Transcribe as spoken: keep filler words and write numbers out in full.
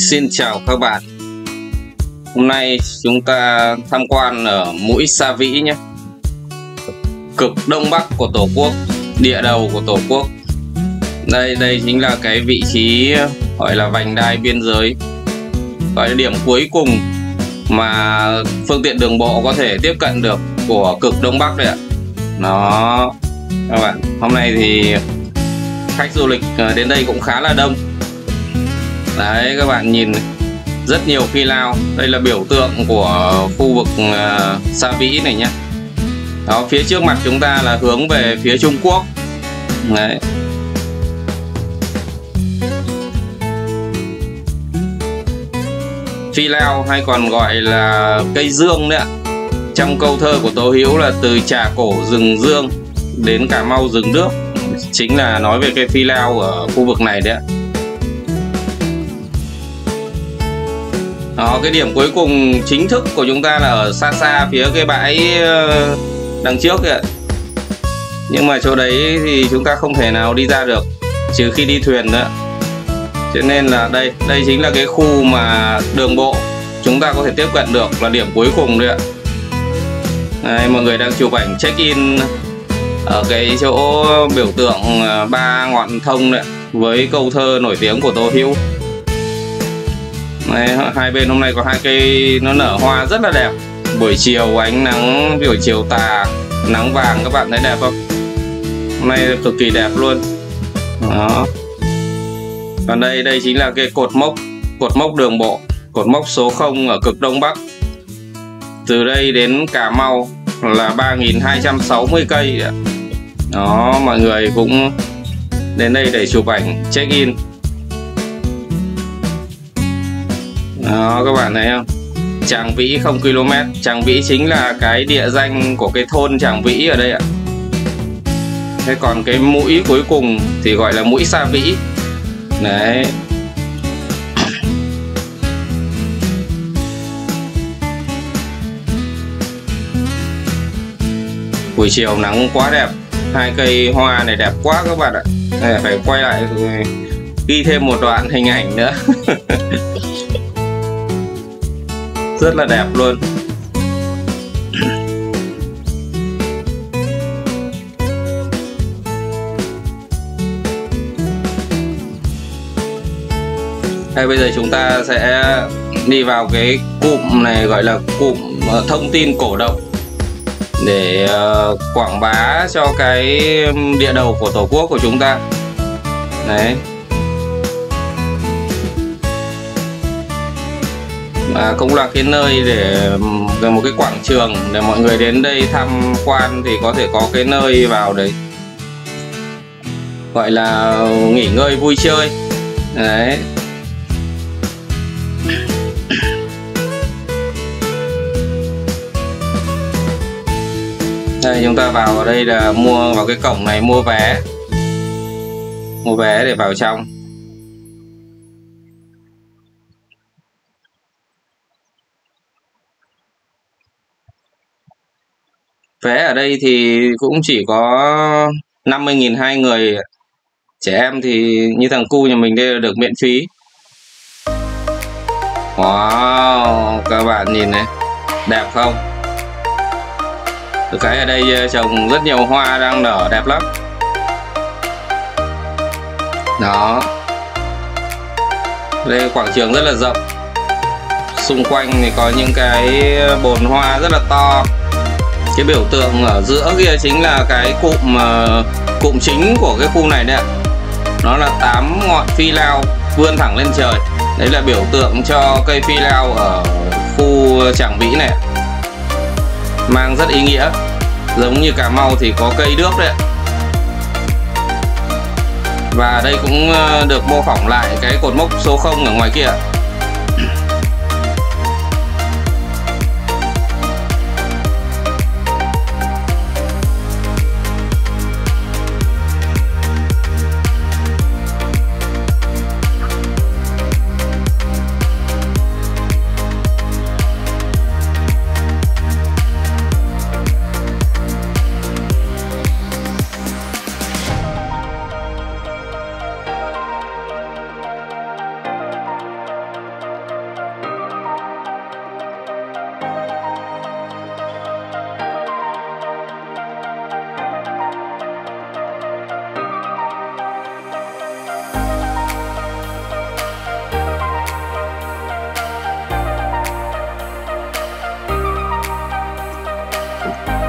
Xin chào các bạn. Hôm nay chúng ta tham quan ở mũi Sa Vĩ nhé. Cực Đông Bắc của Tổ quốc, địa đầu của Tổ quốc. Đây đây chính là cái vị trí gọi là vành đai biên giới, gọi là điểm cuối cùng mà phương tiện đường bộ có thể tiếp cận được của cực Đông Bắc đấy ạ. Đó các bạn, hôm nay thì khách du lịch đến đây cũng khá là đông. Đấy các bạn nhìn rất nhiều phi lao. Đây là biểu tượng của khu vực uh, Sa Vĩ này nhé. Đó, phía trước mặt chúng ta là hướng về phía Trung Quốc. Đấy. Phi lao hay còn gọi là cây dương đấy ạ. Trong câu thơ của Tố Hữu là từ Trà Cổ rừng dương đến Cà Mau rừng nước, chính là nói về cây phi lao ở khu vực này đấy ạ. Đó, cái điểm cuối cùng chính thức của chúng ta là ở xa xa phía cái bãi đằng trước kìa. Nhưng mà chỗ đấy thì chúng ta không thể nào đi ra được trừ khi đi thuyền nữa. Cho nên là đây, đây chính là cái khu mà đường bộ chúng ta có thể tiếp cận được, là điểm cuối cùng đấy ạ. Đây, mọi người đang chụp ảnh check in ở cái chỗ biểu tượng ba ngọn thông đấy, với câu thơ nổi tiếng của Tố Hữu. Đây, hai bên hôm nay có hai cây nó nở hoa rất là đẹp. Buổi chiều ánh nắng, buổi chiều tà nắng vàng, các bạn thấy đẹp không? Hôm nay cực kỳ đẹp luôn. Đó. Còn đây, đây chính là cái cột mốc, cột mốc đường bộ, cột mốc số không ở cực Đông Bắc. Từ đây đến Cà Mau là ba nghìn hai trăm sáu mươi cây. Đó, mọi người cũng đến đây để chụp ảnh check in. Đó, các bạn thấy không? Tràng Vĩ không ki lô mét. Tràng Vĩ chính là cái địa danh của cái thôn Tràng Vĩ ở đây ạ. Thế còn cái mũi cuối cùng thì gọi là mũi Sa Vĩ. Đấy. Buổi chiều nắng quá đẹp. Hai cây hoa này đẹp quá các bạn ạ. Đây, phải quay lại ghi thêm một đoạn hình ảnh nữa. Rất là đẹp luôn. Đây, bây giờ chúng ta sẽ đi vào cái cụm này, gọi là cụm thông tin cổ động, để uh, quảng bá cho cái địa đầu của Tổ quốc của chúng ta. Đấy. À, cũng là cái nơi để một cái quảng trường để mọi người đến đây tham quan thì có thể có cái nơi vào đấy gọi là nghỉ ngơi vui chơi. Đấy. Đây, chúng ta vào ở đây là mua vào cái cổng này, mua vé mua vé để vào trong. Vé ở đây thì cũng chỉ có năm mươi nghìn hai người. Trẻ em thì như thằng cu nhà mình đây là được miễn phí. Wow, các bạn nhìn này, đẹp không? Được cái ở đây trồng rất nhiều hoa đang nở đẹp lắm. Đó. Đây quảng trường rất là rộng. Xung quanh thì có những cái bồn hoa rất là to. Cái biểu tượng ở giữa kia chính là cái cụm uh, cụm chính của cái khu này đấy ạ. Nó là tám ngọn phi lao vươn thẳng lên trời. Đấy là biểu tượng cho cây phi lao ở khu Tràng Vĩ này, mang rất ý nghĩa. Giống như Cà Mau thì có cây đước đấy ạ. Và đây cũng được mô phỏng lại cái cột mốc số không ở ngoài kia. Cụ.